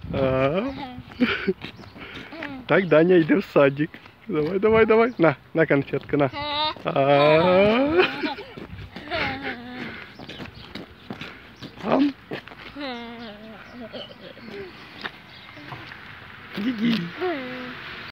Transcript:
А. Так, Даня, йди в садик. Давай, давай, давай. На конфетку, на. А. Ам. Иди.